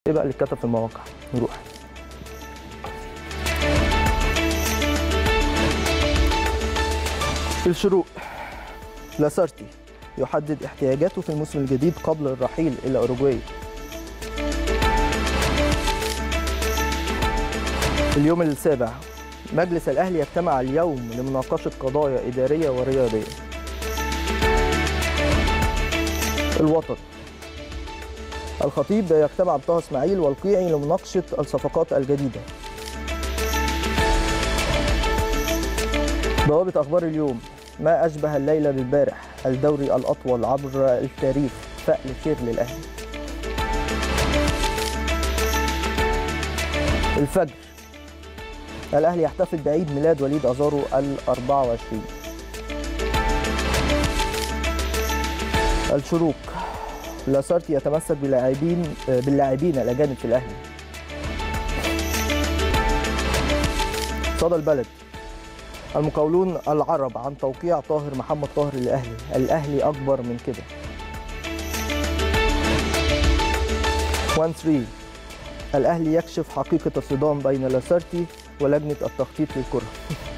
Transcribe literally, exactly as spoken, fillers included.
ايه بقى اللي اتكتب في المواقع؟ نروح. الشروق، لاسارتي يحدد احتياجاته في الموسم الجديد قبل الرحيل إلى أوروجواي. اليوم السابع، مجلس الأهلي يجتمع اليوم لمناقشة قضايا إدارية ورياضية. الوطن، الخطيب يجتمع بطه اسماعيل والقيعي لمناقشة الصفقات الجديدة. بوابة أخبار اليوم، ما أشبه الليلة بالبارح، الدوري الأطول عبر التاريخ، فأل خير للأهلي. الفجر، الأهلي يحتفل بعيد ميلاد وليد أزارو الأربعة وعشرين. الشروق، لاسارتي يتمسك باللاعبين باللاعبين الأجانب في الأهلي. صدى البلد، المقاولون العرب عن توقيع طاهر محمد طاهر للأهلي، الأهلي أكبر من كده. واحد ثلاثة، الأهلي يكشف حقيقة الصدام بين لاسارتي ولجنة التخطيط للكرة.